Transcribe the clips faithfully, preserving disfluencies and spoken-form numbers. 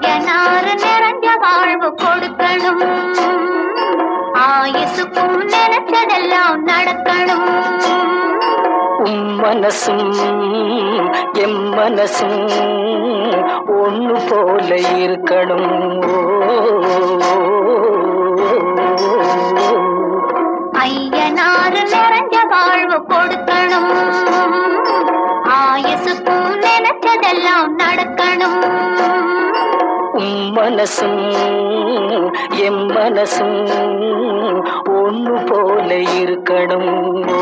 ஐயனார் நிறைஞ்ச வாழ்வு கொடுக்கணும், ஆயுசுக்கும் நினைச்சதெல்லாம் நடக்கணும். உம் மனசும் எம் மனசும் ஒண்ணு போல இருக்கணும். ஐயனார் நிறைஞ்ச வாழ்வு கொடுக்கணும், ஆயுசுக்கும் நினைச்சதெல்லாம் நடக்கணும். உம் மனசும் எம் மனசும் ஒண்ணு போல இருக்கணும்.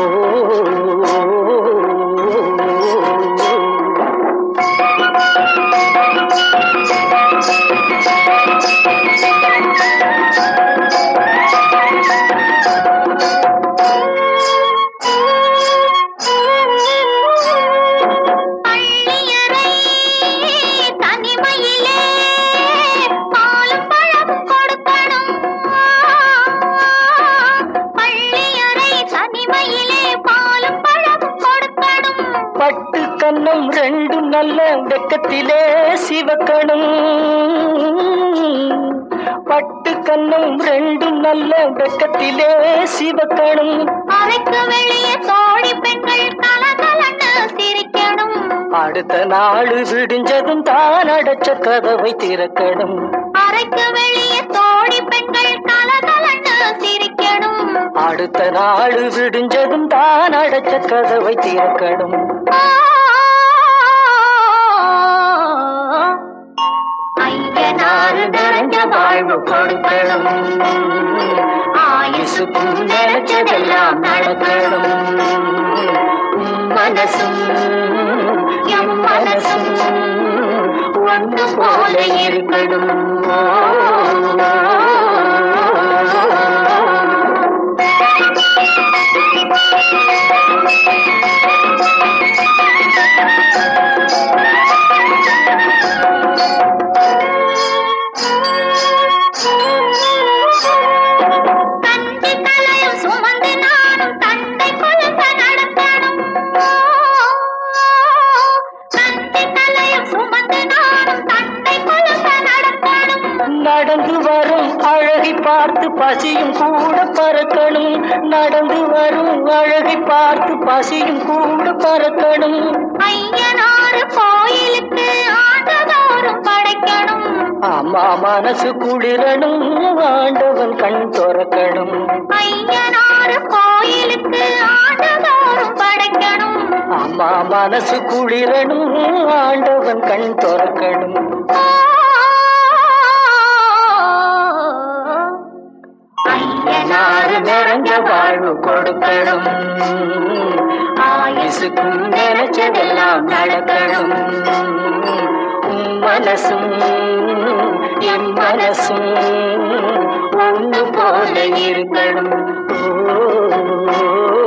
பட்டு கண்ணம் ரெண்டும் நல்ல வெக்கத்திலே சிவக்கணும், பட்டு கண்ணம் ரெண்டும் நல்ல வெக்கத்திலே சிவக்கணும். அறைக்கு வெளியே தோழி பெண்கள் கலகலன்னு சிரிக்கணும், அடுத்த நாள் விடிஞ்சதும் தான் அடைச்ச கதவை திறக்கணும். அறைக்கு வெளியே தோழி பெண்கள் கலகலன்னு சிரிக்கணும், அடுத்த நாள் விடிஞ்சதும் தான் அடைச்ச கதவை திறக்கணும். ஐயனார் நிறைஞ்ச வாழ்வு கொடுக்கணும், ஆயுசுக்கும் நினைச்சதெல்லாம் நடக்கணும். மனசும் எம் மனசும் ஒன்று போல இருக்கணும். நடந்து வரும் அழகை பார்த்து பசியும் கூட பறக்கணும், நடந்து வரும் அழகை பார்த்து பசியும் கூட பறக்கணும். ஐயனார் கோயிலுக்கு ஆண்டதோறும் படைக்கணும், அம்மா மனசு குளிரணும், ஆண்டவன் கண் திறக்கணும். ஐயனார் கோயிலுக்கு ஆண்டதோறும் படைக்கணும், அம்மா மனசு குளிரணும், ஆண்டவன் கண் திறக்கணும். ஐயனார் நிறைஞ்ச வாழ்வு கொடுக்கணும், ஆயுசுக்கும் நினைச்சதெல்லாம் நடக்கணும். உம் மனசும் எம் மனசும் ஒண்ணு போல இருக்கணும்.